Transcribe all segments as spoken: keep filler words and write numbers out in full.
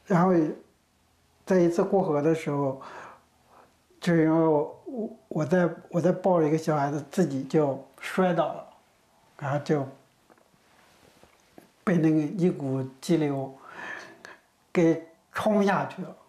然后在一次过河的时候，就是因为我我我在我在抱着一个小孩子，自己就摔倒了，然后就被那个一股激流给冲下去了。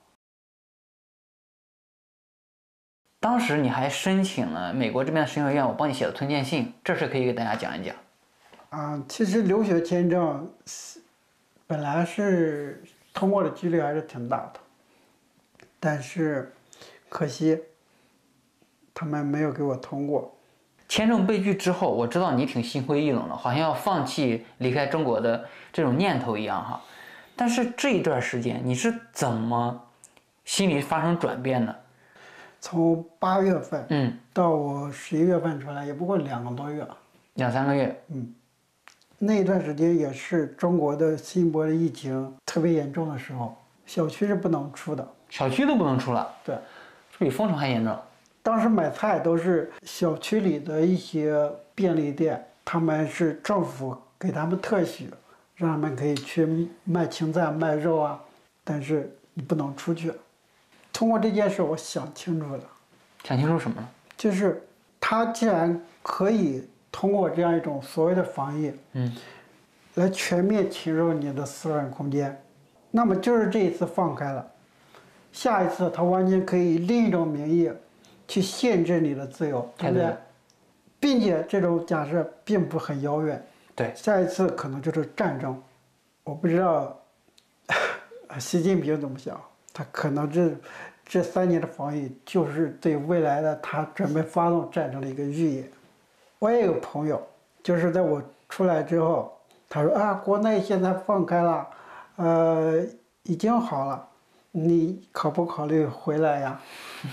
当时你还申请了美国这边的神学院，我帮你写的推荐信，这事可以给大家讲一讲。 啊，其实留学签证本来是通过的几率还是挺大的，但是可惜他们没有给我通过。 签证被拒之后，我知道你挺心灰意冷的，好像要放弃离开中国的这种念头一样哈。但是这一段时间你是怎么心里发生转变的？ 从八月份， 嗯， 到我十一月份出来，也不过两个多月， 两三个月， 嗯，那一段时间也是中国的新一波的疫情特别严重的时候，小区是不能出的， 小区都不能出了， 对， 这比封城还严重。 当时买菜都是小区里的一些便利店，他们是政府给他们特许，让他们可以去卖青菜、卖肉啊，但是你不能出去。通过这件事，我想清楚了， 想清楚什么了？ 就是他既然可以通过这样一种所谓的防疫， 嗯， 来全面侵入你的私人空间，那么就是这一次放开了，下一次他完全可以另一种名义去限制你的自由，对不对？并且这种假设并不很遥远， 对， 下一次可能就是战争。我不知道习近平怎么想，他可能这这三年的防疫就是对未来的他准备发动战争的一个预演。我也有朋友，就是在我出来之后，他说啊，国内现在放开了，呃，已经好了，你考不考虑回来呀？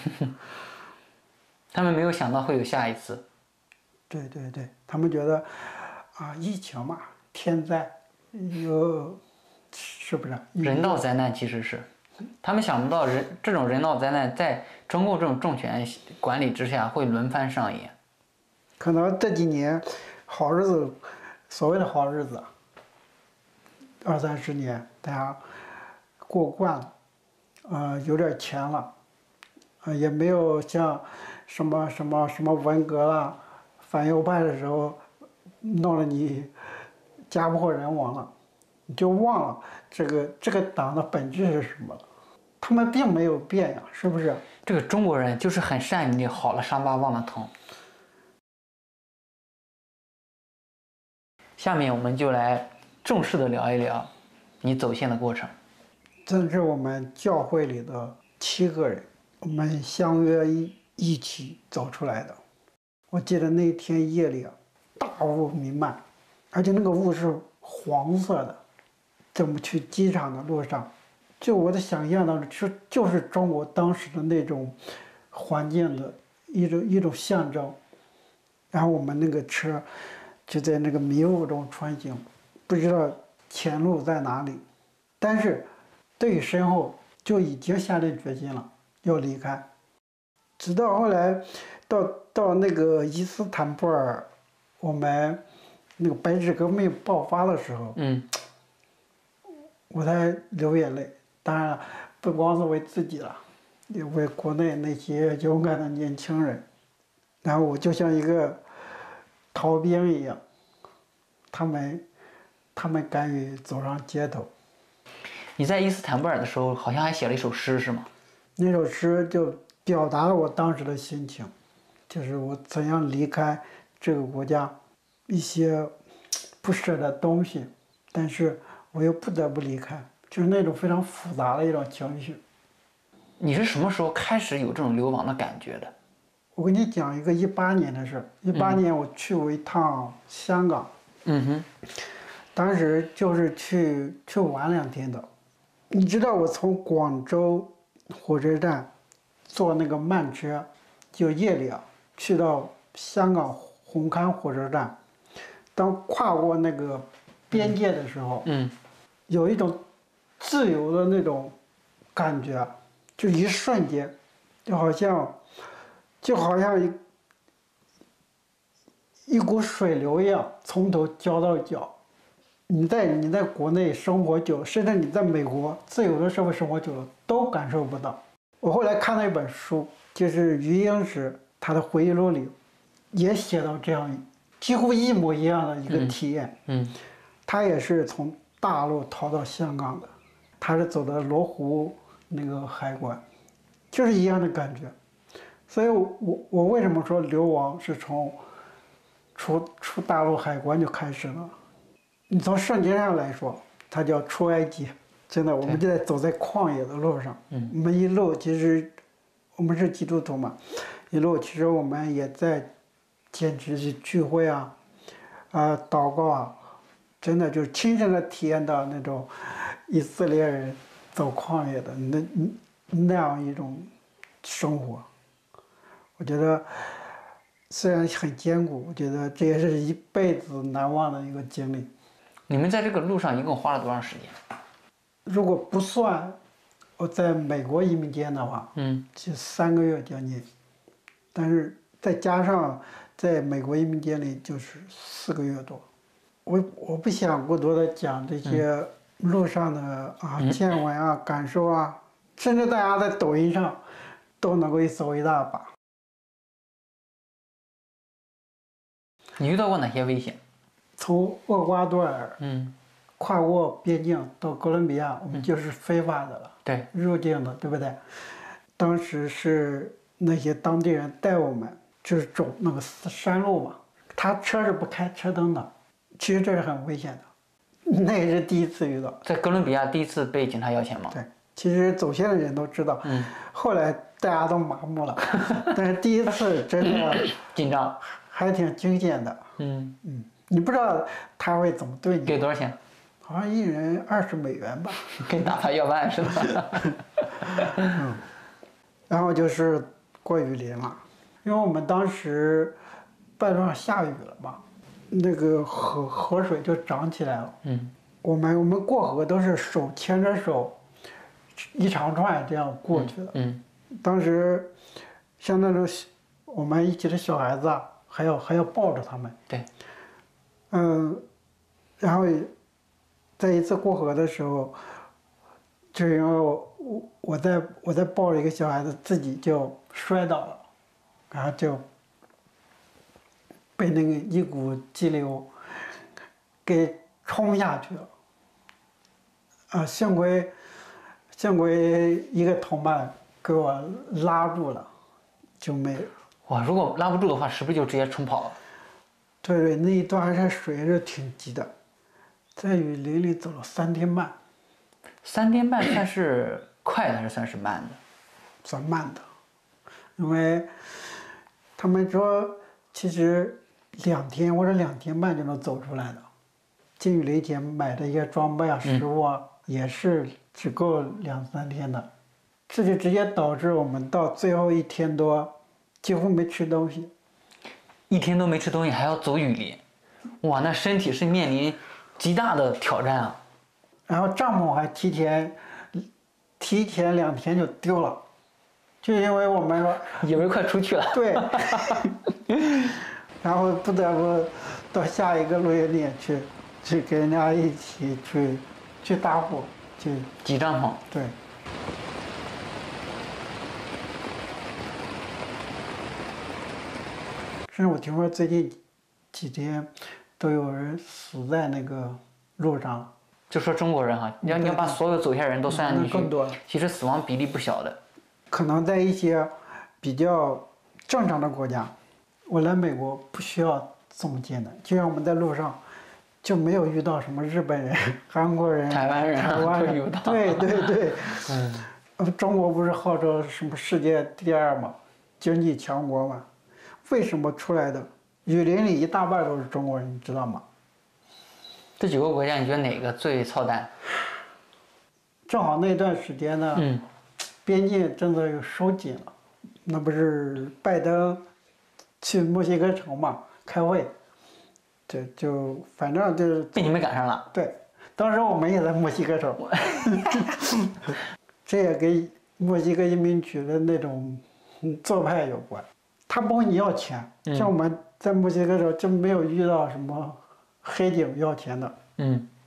他们没有想到会有下一次。 对对对，他们觉得啊，疫情嘛，天灾，有是不是？ 人道灾难其实是，他们想不到人这种人道灾难在中共这种政权管理之下会轮番上演。 可能这几年好日子，所谓的好日子，二三十年，大家过惯了，呃，有点钱了，呃，也没有像什么什么什么文革啦、反右派的时候，弄得你家破人亡了，你就忘了这个这个党的本质是什么了。他们并没有变呀，是不是？ 这个中国人就是很善于好了伤疤忘了疼。下面我们就来正式的聊一聊你走线的过程。 这是我们教会里的七个人，我们相约一一起走出来的。我记得那天夜里啊，大雾弥漫，而且那个雾是黄色的。怎么去机场的路上，就我的想象当中，就就是中国当时的那种环境的一种一种象征。然后我们那个车就在那个迷雾中穿行，不知道前路在哪里，但是对于身后就已经下定决心了要离开。直到后来到到那个伊斯坦布尔，我们那个白纸革命爆发的时候， 嗯， 我才流眼泪。当然了，不光是为自己了，也为国内那些勇敢的年轻人。然后我就像一个逃兵一样，他们他们敢于走上街头。 你在伊斯坦布尔的时候，好像还写了一首诗，是吗？ 那首诗就表达了我当时的心情，就是我怎样离开这个国家，一些不舍的东西，但是我又不得不离开，就是那种非常复杂的一种情绪。 你是什么时候开始有这种流亡的感觉的？ 我跟你讲一个一八年的事儿。一八年我去过一趟香港， 嗯哼， 当时就是去去玩两天的。你知道我从广州火车站坐那个慢车，就夜里啊去到香港红磡火车站，当跨过那个边界的时候， 嗯， 有一种自由的那种感觉，就一瞬间，就好像就好像一一股水流一样，从头浇到脚， 你在你在国内生活久，甚至你在美国自由的社会生活久了，都感受不到。我后来看了一本书，就是余英时他的回忆录里，也写到这样几乎一模一样的一个体验。 嗯，嗯他也是从大陆逃到香港的，他是走的罗湖那个海关，就是一样的感觉。所以我，我我为什么说流亡是从出出大陆海关就开始了？你从圣经上来说，它叫出埃及。真的，我们就在走在旷野的路上。嗯，我们一路其实，我们是基督徒嘛，一路其实我们也在坚持去聚会啊，啊、祷告啊，真的就是亲身的体验到那种以色列人走旷野的那那样一种生活。我觉得虽然很艰苦，我觉得这也是一辈子难忘的一个经历。 你们在这个路上一共花了多长时间？ 如果不算我在美国移民间的话， 嗯， 就三个月将近，但是再加上在美国移民间里就是四个月多。我我不想过多的讲这些路上的啊见闻啊、感受啊，甚至大家在抖音上都能够一搜一大把。 你遇到过哪些危险？ 从厄瓜多尔， 嗯， 跨过边境到哥伦比亚，我们就是非法的了， 对， 入境的，对不对？当时是那些当地人带我们，就是走那个山路嘛，他车是不开车灯的，其实这是很危险的，那也是第一次遇到。 在哥伦比亚第一次被警察要钱吗？ 对，其实走线的人都知道， 嗯， 后来大家都麻木了，但是第一次真的紧张， 还挺惊险的。 嗯嗯，你不知道他会怎么对你。 给多少钱？ 好像一人二十美元吧， 跟打发要饭似的。 嗯，然后就是过雨林了，因为我们当时半路上下雨了嘛，那个河河水就涨起来了。 嗯， 我们我们过河都是手牵着手，一长串这样过去的。 嗯， 嗯当时像那种我们一起的小孩子啊，还要还要抱着他们。 对， 嗯，然后在一次过河的时候，就是因为我我我在我在抱着一个小孩子，自己就摔倒了，然后就被那个一股激流给冲下去了。啊，幸亏幸亏一个同伴给我拉住了，就没。 哇，如果拉不住的话，是不是就直接冲跑了？ 对对，那一段这水是挺急的，在雨林里走了三天半。 三天半算是快的还是算是慢的？ 算慢的，因为他们说其实两天或者两天半就能走出来的。进雨林前买的一些装备啊、食物啊，嗯、也是只够两三天的，这就直接导致我们到最后一天多几乎没吃东西。 一天都没吃东西，还要走雨林，哇，那身体是面临极大的挑战啊！ 然后帐篷还提前提前两天就丢了，就因为我们说以为快出去了。 对，然后不得不到下一个露营地去，去跟人家一起去去搭伙，去挤帐篷。 对。甚至我听说最近几天都有人死在那个路上了。 就说中国人哈，你要你要把所有走下人都算进去， 更多， 其实死亡比例不小的。 可能在一些比较正常的国家，我来美国不需要这么艰难，就像我们在路上就没有遇到什么日本人、韩国人、 台湾人、 台湾人， 遇到。 对对对，嗯，中国不是号称什么世界第二嘛，经济强国嘛？为什么出来的雨林里一大半都是中国人，你知道吗？ 这几个国家，你觉得哪个最操蛋？ 正好那段时间呢， 嗯， 边境政策又收紧了，那不是拜登去墨西哥城嘛开会，这就反正就是被你们赶上了。 对，当时我们也在墨西哥城，这也跟墨西哥移民局的那种做派有关。他不问你要钱，像我们在墨西哥城就没有遇到什么黑警要钱的。 嗯，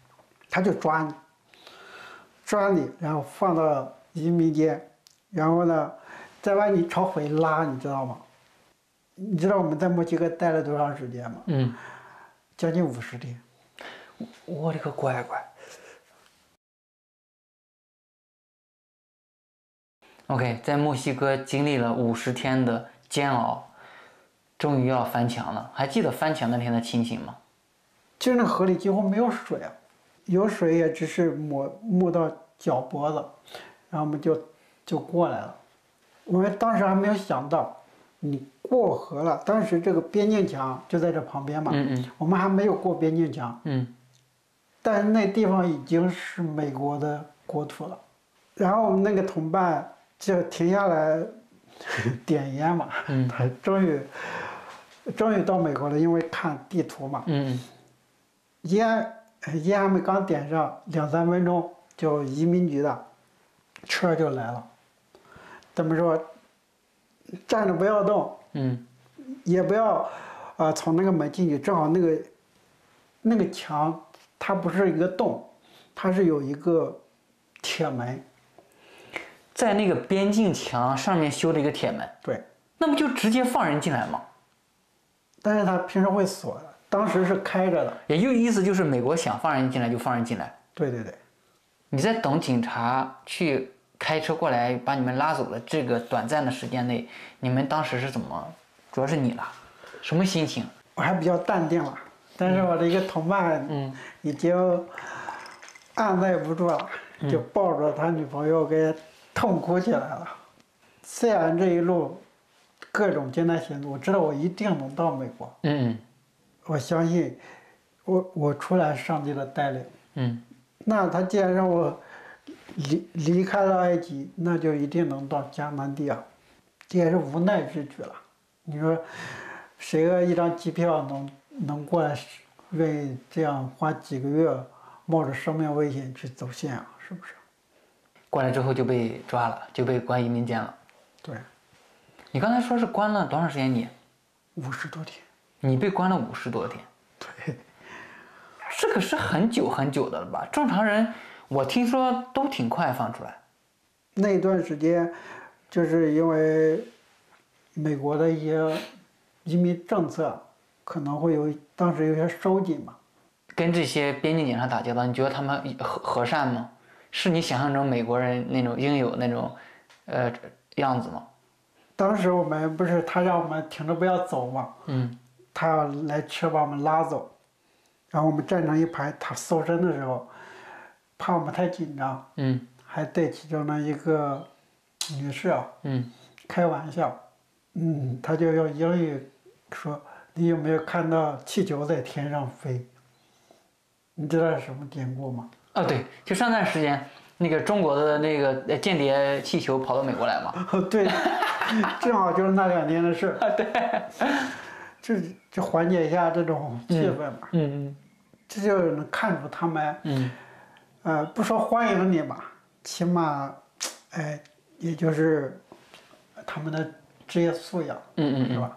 他就抓你，抓你，然后放到移民间，然后呢，再把你朝回拉，你知道吗？你知道我们在墨西哥待了多长时间吗？ 嗯， 将近五十天。 我的个乖乖。OK， 在墨西哥经历了五十天的煎熬，终于要翻墙了。还记得翻墙那天的情形吗？ 就那河里几乎没有水啊，有水也只是没没到脚脖子，然后我们就就过来了。我们当时还没有想到，你过河了，当时这个边境墙就在这旁边嘛， 嗯嗯， 我们还没有过边境墙， 嗯， 但是那地方已经是美国的国土了。然后我们那个同伴就停下来点烟嘛， 嗯， 他终于终于到美国了，因为看地图嘛， 嗯嗯， 烟烟还没刚点上，两三分钟就移民局的车就来了。怎么说？站着不要动， 嗯， 也不要啊、呃从那个门进去，正好那个那个墙它不是一个洞，它是有一个铁门。 在那个边境墙上面修了一个铁门， 对， 那不就直接放人进来吗？ 但是它平时会锁的，当时是开着的。 也就意思就是美国想放人进来就放人进来。 对对对， 你在等警察去开车过来把你们拉走的这个短暂的时间内，你们当时是怎么？主要是你了，什么心情？ 我还比较淡定了，但是我的一个同伴， 嗯， 已经按耐不住了，就抱着他女朋友给痛哭起来了。虽然这一路各种艰难险阻，我知道我一定能到美国。 嗯我相信我我出来上帝的带领。 嗯， 那他既然让我离离开了埃及，那就一定能到迦南地啊，这也是无奈之举了。你说，谁个一张机票能能过来，愿意这样花几个月，冒着生命危险去走线啊？是不是？ 过来之后就被抓了，就被关移民监了。 对， 你刚才说是关了多长时间你？ 五十多天。 你被关了五十多天。 对， 这可是很久很久的了吧？正常人我听说都挺快放出来。 那段时间，就是因为美国的一些移民政策可能会有，当时有些收紧嘛。 跟这些边境警察打交道，你觉得他们和和善吗？是你想象中美国人那种应有那种，呃样子吗？ 当时我们不是他让我们停着不要走嘛， 嗯， 他要来车把我们拉走，然后我们站成一排，他搜身的时候，怕我们太紧张， 嗯， 还对其中的一个女士啊， 嗯， 开玩笑，嗯，他就用英语说：“你有没有看到气球在天上飞？”你知道是什么典故吗？ 哦对，就上段时间那个中国的那个呃间谍气球跑到美国来嘛。 哦，对，正好就是那两年的事儿。 对， 这就缓解一下这种气氛嘛。 嗯嗯这就能看出他们， 嗯， 呃，不说欢迎你吧，起码，哎，也就是他们的职业素养， 嗯嗯嗯， 是吧？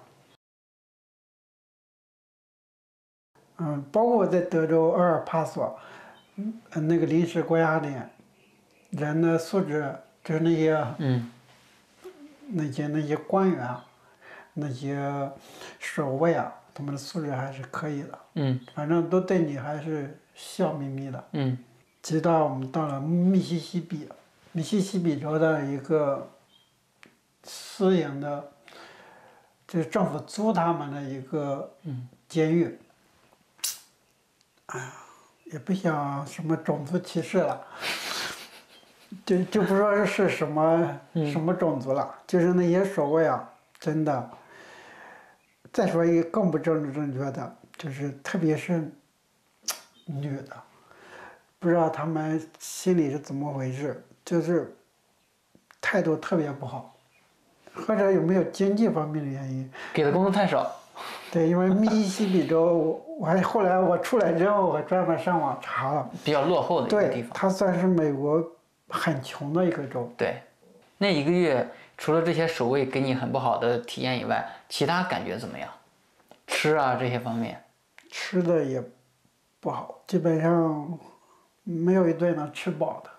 嗯，包括在德州厄尔帕索，嗯，那个临时关押点，人的素质，就是那些嗯那些那些官员啊，那些守卫啊，他们的素质还是可以的， 嗯反正都对你还是笑眯眯的。 嗯直到我们到了密西西比，密西西比州的一个私营的，就是政府租他们的一个监狱。哎呀，也不想什么种族歧视了，就就不说是什么什么种族了，就是那些守卫啊，真的。再说一个更不政治正确的，就是特别是女的。不知道他们心里是怎么回事，就是态度特别不好，或者有没有经济方面的原因？ 给的工资太少。 对，因为密西西比州，我我还后来我出来之后，我专门上网查了， 比较落后的一个地对， 方。 它算是美国很穷的一个州。 对，那一个月除了这些守卫给你很不好的体验以外，其他感觉怎么样？吃啊这些方面， 吃的也不好，基本上没有一顿能吃饱的。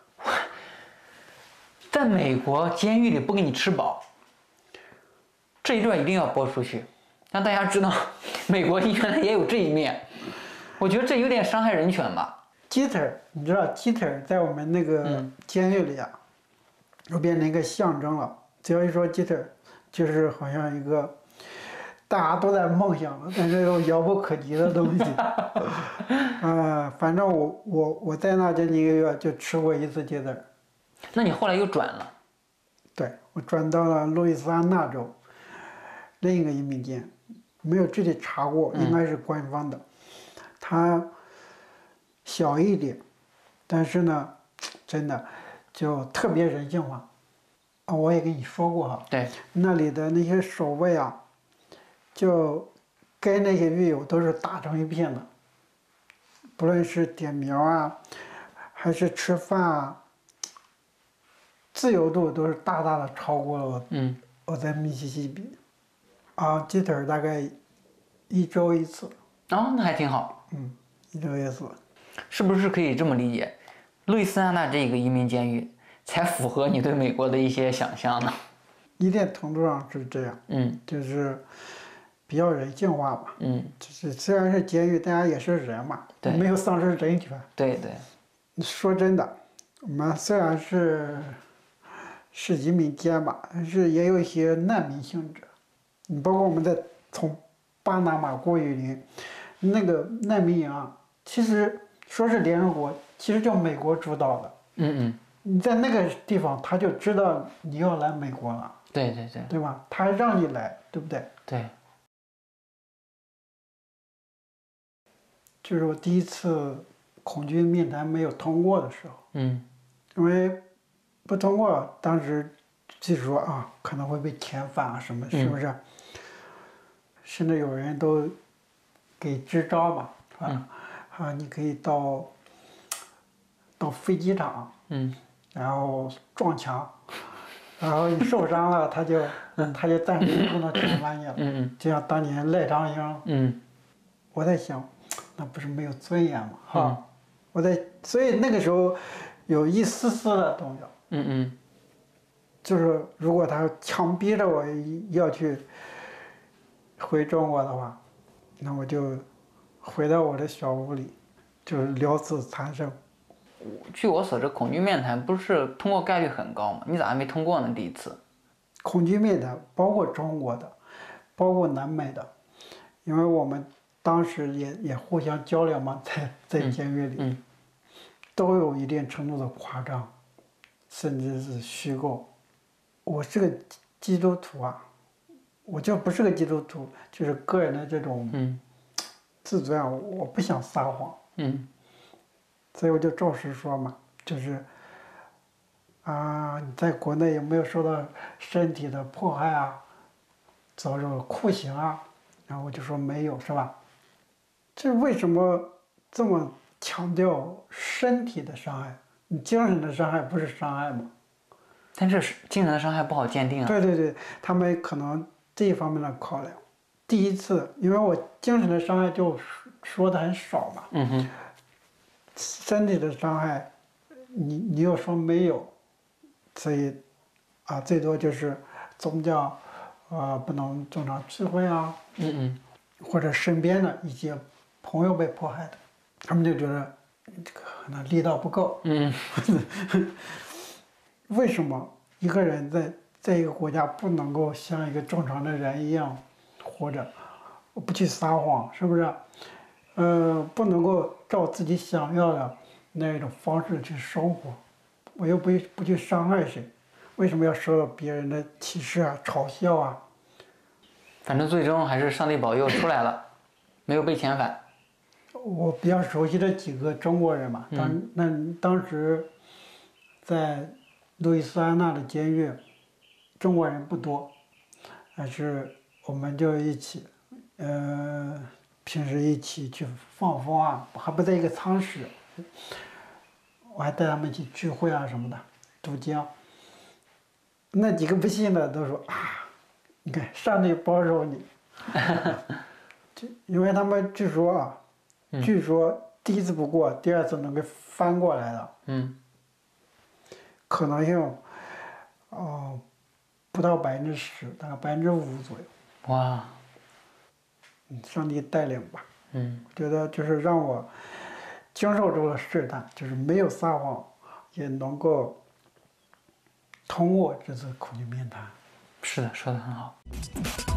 在美国监狱里不给你吃饱，这一段一定要播出去，让大家知道美国原来也有这一面。我觉得这有点伤害人权吧。 鸡腿，你知道鸡腿在我们那个监狱里啊，又变成一个象征了。只要一说鸡腿，就是好像一个大家都在梦想的，但是又遥不可及的东西。呃，反正我我我在那将近一个月就吃过一次鸡腿。 那你后来又转了？ 对，我转到了路易斯安那州另一个移民监，没有具体查过，应该是官方的。它小一点，但是呢，真的就特别人性化。啊，我也跟你说过哈， 对， 那里的那些守卫啊，就跟那些狱友都是打成一片的，不论是点名啊，还是吃饭啊，自由度都是大大的超过了我。 嗯， 我在密西西比，啊，鸡腿大概一周一次。 哦，那还挺好。 嗯，一周一次。 是不是可以这么理解？路易斯安那这个移民监狱才符合你对美国的一些想象呢？ 一定程度上是这样。 嗯， 就是比较人性化吧。 嗯， 就是虽然是监狱，大家也是人嘛， 对， 没有丧失人权。 对对。 说真的，我们虽然是是移民监吧，但是也有一些难民性质。你包括我们在从巴拿马过雨林，那个难民营啊，其实说是联合国，其实叫美国主导的。 嗯嗯。 你在那个地方，他就知道你要来美国了。 对对对。 对吧？他让你来，对不对？ 对。 就是我第一次恐惧面谈没有通过的时候。 嗯。 因为不通过，当时就说啊，可能会被遣返啊什么，是不是？嗯、甚至有人都给支招嘛，是吧？嗯、啊，你可以到到飞机场， 嗯， 然后撞墙，然后你受伤了，他就他就暂时不能遣返你了。 嗯嗯， 就像当年赖昌英。 嗯， 我在想，那不是没有尊严吗？哈、 嗯， 我在，所以那个时候有一丝丝的动摇。 嗯嗯， 就是如果他强逼着我要去回中国的话，那我就回到我的小屋里，就是了此残生。 据我所知，恐惧面谈不是通过概率很高吗？你咋还没通过呢？第一次。 恐惧面谈包括中国的，包括南美的，因为我们当时也也互相交流嘛，在在监狱里， 嗯嗯、 都有一定程度的夸张，甚至是虚构。我是个基督徒啊，我就不是个基督徒，就是个人的这种自尊啊，我不想撒谎。 嗯。 所以我就照实说嘛，就是啊，你在国内有没有受到身体的迫害啊，遭受酷刑啊？然后我就说没有，是吧？这为什么这么强调身体的伤害？你精神的伤害不是伤害吗？ 但这是精神的伤害不好鉴定啊。 对对对，他们可能这一方面的考量。第一次，因为我精神的伤害就说的很少嘛。 嗯哼。 身体的伤害，你你又说没有，所以啊，最多就是宗教，呃，不能正常聚会啊。 嗯嗯。 或者身边的一些朋友被迫害的，他们就觉得这个可能力道不够。 嗯。 为什么一个人在在一个国家不能够像一个正常的人一样活着，不去撒谎，是不是？呃，不能够照自己想要的那种方式去生活，我又不不去伤害谁，为什么要受到别人的歧视啊、嘲笑啊？ 反正最终还是上帝保佑出来了，没有被遣返。 我比较熟悉的几个中国人嘛，当那当时在路易斯安那的监狱，中国人不多，但是我们就一起，呃。平时一起去放风啊，还不在一个舱室，我还带他们去聚会啊什么的，渡江。那几个不信的都说啊，你看上帝保守你，就因为他们据说啊，据说第一次不过，第二次能给翻过来的， 嗯， 可能性，哦、不到百分之十，大概百分之五左右。 哇， 嗯，上帝带领吧。 嗯， 觉得就是让我经受住了试探，就是没有撒谎，也能够通过这次苦境面谈。 是的，说的很好。